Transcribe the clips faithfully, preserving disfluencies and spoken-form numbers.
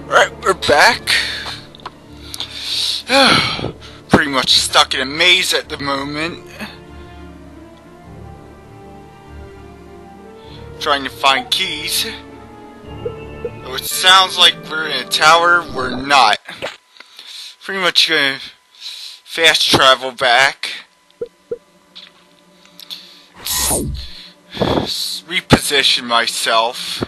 Alright, we're back. Pretty much stuck in a maze at the moment. Trying to find keys. Though it sounds like we're in a tower, we're not. Pretty much gonna fast travel back. Reposition myself.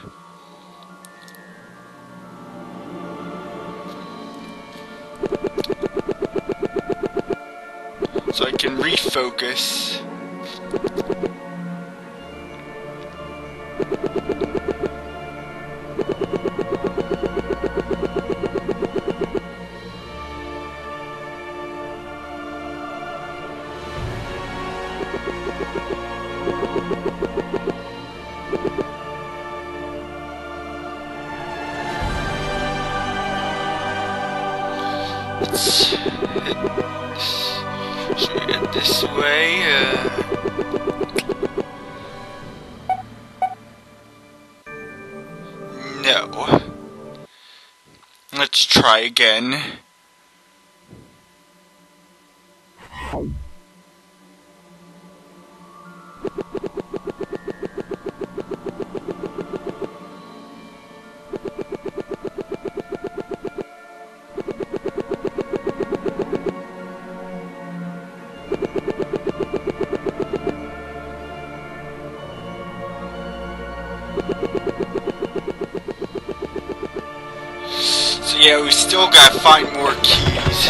So I can refocus. Let's hit. Should we get this way? Uh, no. Let's try again. So yeah, we still gotta find more keys.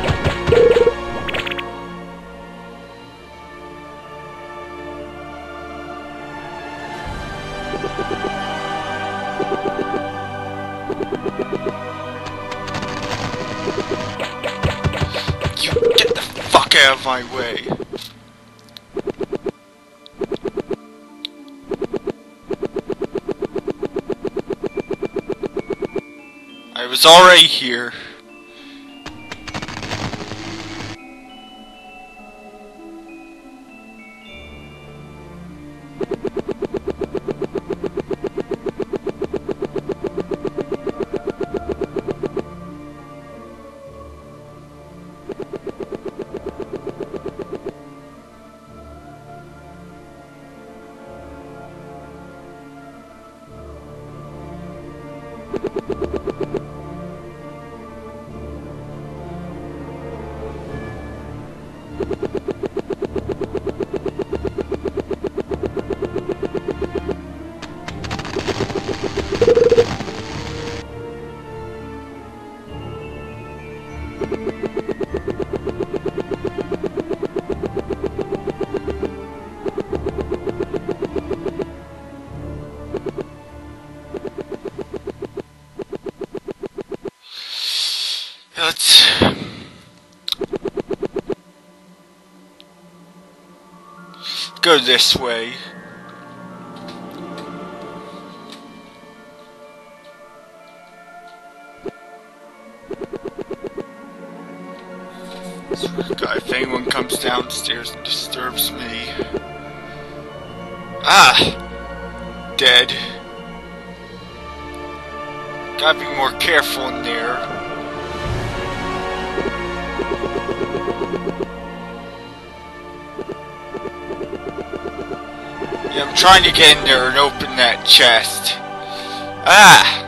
You get the fuck out of my way. I was already here. Let's go this way. God, if anyone comes downstairs and disturbs me. Ah! Dead. Gotta be more careful in there. Yeah, I'm trying to get in there and open that chest. Ah!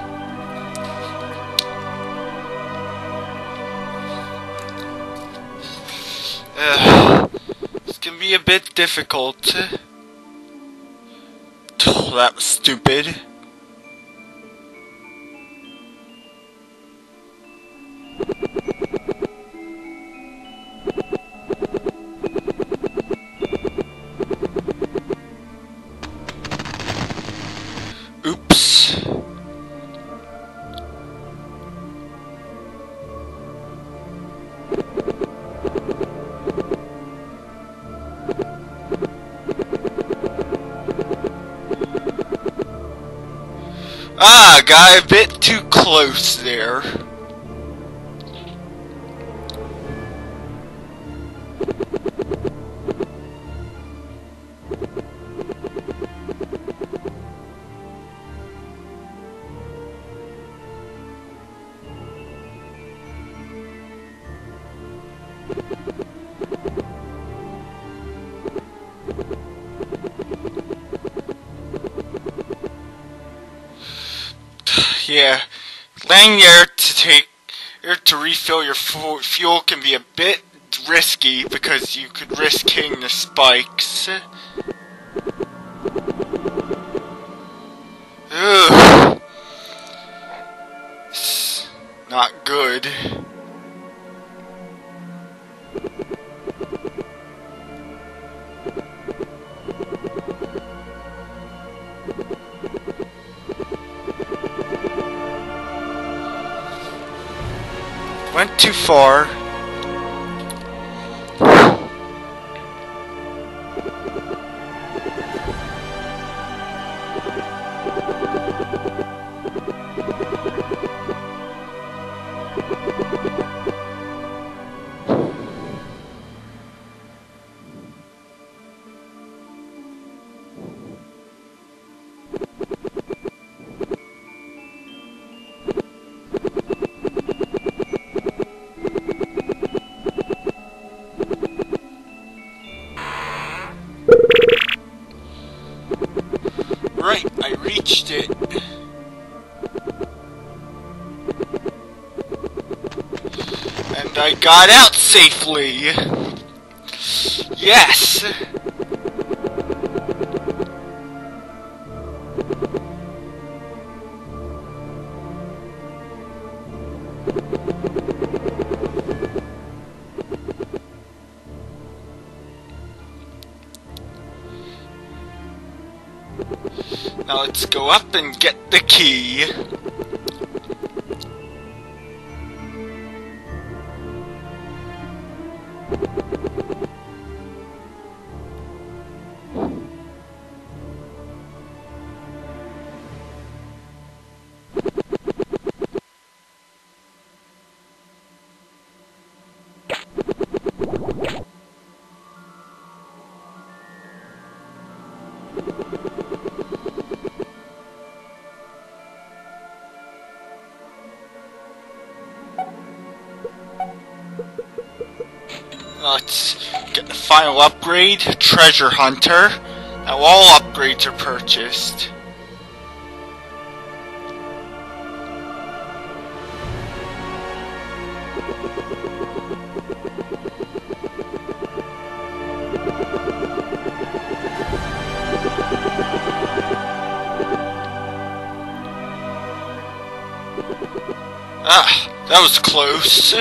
Uh, it's gonna be a bit difficult. Oh, that was stupid. Oops. Ah, got a bit too close there. Yeah, laying there to take or to refill your fu fuel can be a bit risky because you could risk hitting the spikes. Ugh. It's not good. Went too far. Right, I reached it. And I got out safely. Yes. Now let's go up and get the key. Let's get the final upgrade, Treasure Hunter. Now all upgrades are purchased. Ah, that was close.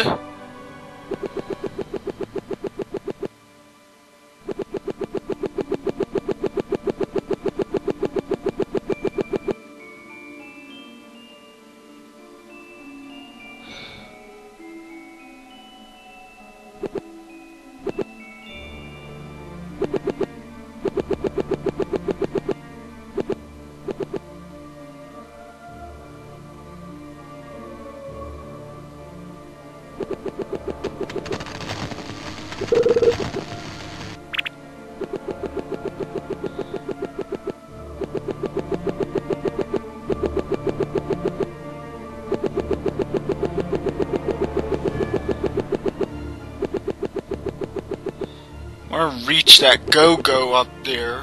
I want to reach that go-go up there.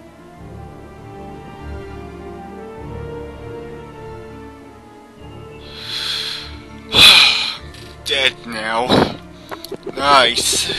Dead now. Nice.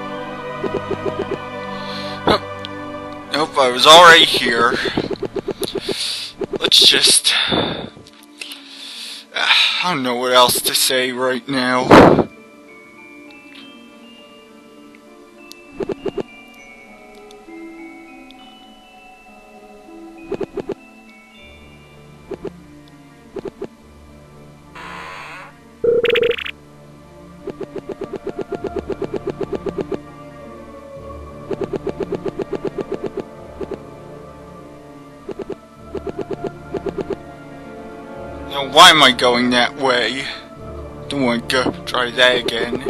Nope, I was already here. it's just... I don't know what else to say right now. Now, why am I going that way? Don't want to go try that again.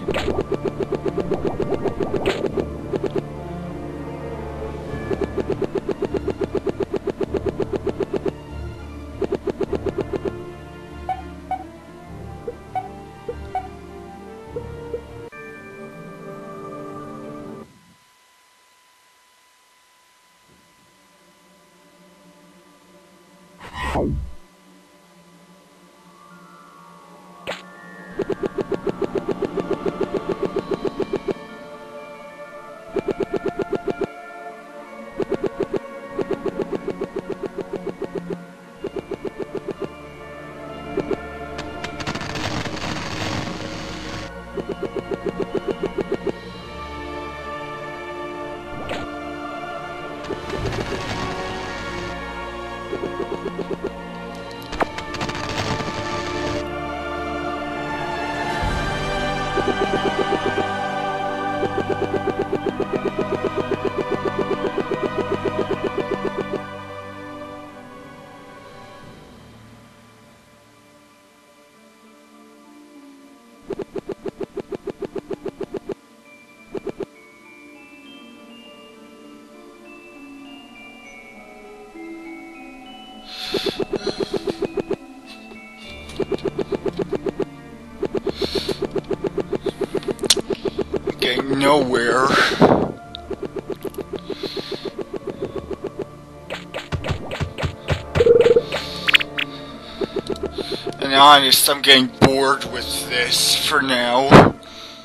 Getting nowhere. And honest, I'm getting bored with this for now.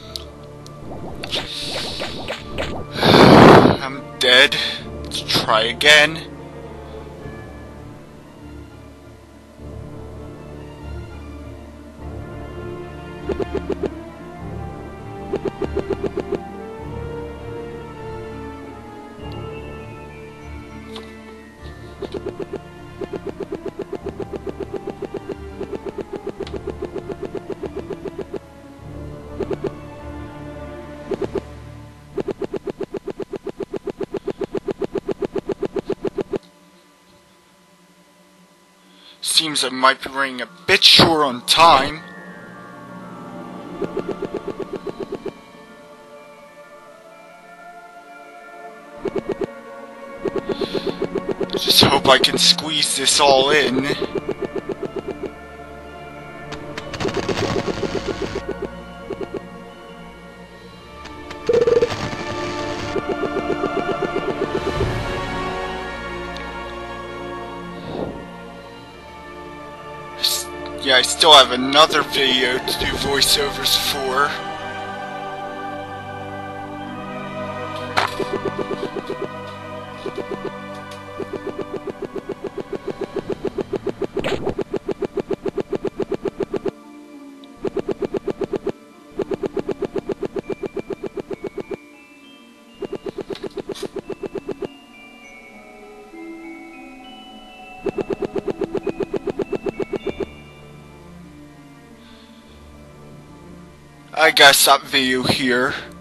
I'm dead. Let's try again. Seems I might be running a bit short on time. Just hope I can squeeze this all in. Yeah, I still have another video to do voiceovers for. I gotta stop video here.